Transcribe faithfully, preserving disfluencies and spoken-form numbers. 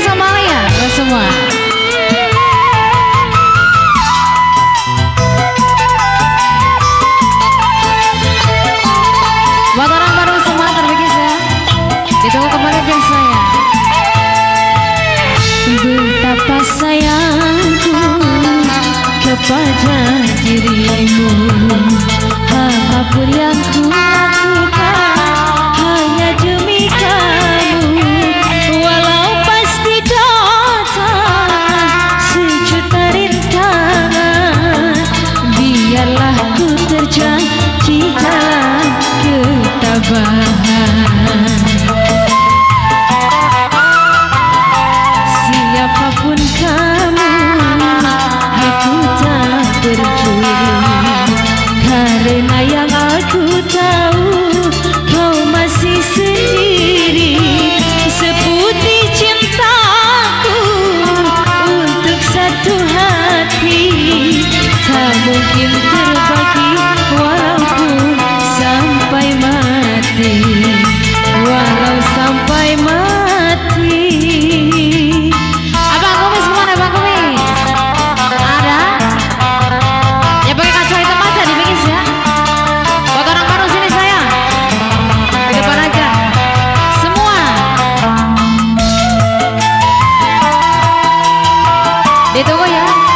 Tasikmalaya buat semua. Buat orang baru semua terbigis ya. Ditunggu kembali geng saya. Betapa sayangku kepada dirimu, apapun yang ku lakukan hanya demi kamu. Walau pasti datang sejuta rintangan, biarlah ku terjang di dalam ketabahan. Siapapun kamu, aku tak peduli, karena yang aku tahu kau masih sendiri. Seputih cintaku untuk satu hati, tak mungkin terbagi walaupun sampai mati, walau sampai mati. Abang Kumis kemana Abang Kumis? Ada? Ya pakai kaca hitam aja dibingis ya. Buat orang baru sini sayang, di depan aja semua. Ditunggu ya.